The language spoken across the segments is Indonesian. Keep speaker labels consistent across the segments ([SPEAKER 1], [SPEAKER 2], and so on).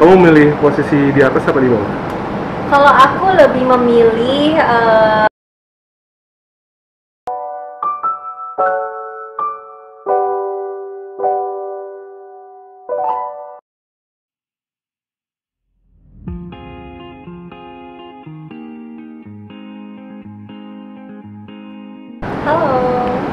[SPEAKER 1] Kamu milih posisi di atas apa di bawah?
[SPEAKER 2] Kalau aku lebih memilih halo.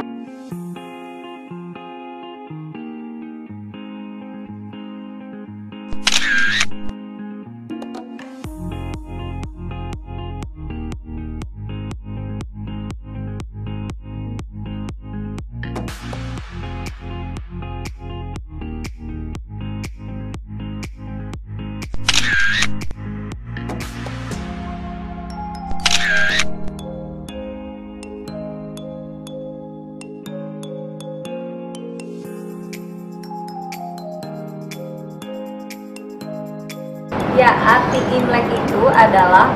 [SPEAKER 2] Ya, arti Imlek itu adalah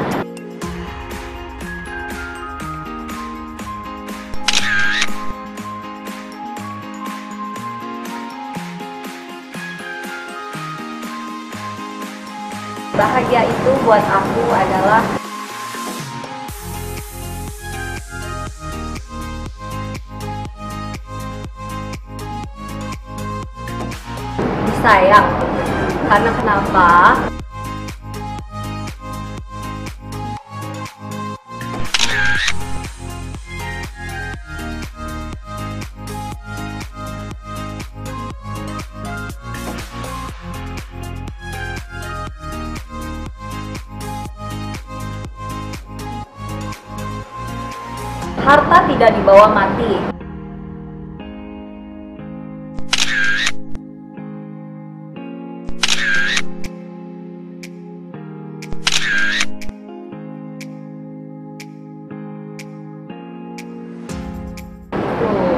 [SPEAKER 2] bahagia. Itu buat aku adalah disayang. Karena kenapa? Harta tidak dibawa mati. Tuh.